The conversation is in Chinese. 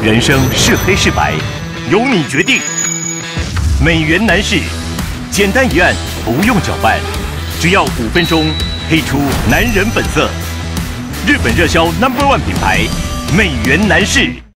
人生是黑是白，由你决定。美元男士，简单一按，不用搅拌，只要5分钟，黑出男人本色。日本热销No.1品牌，美元男士。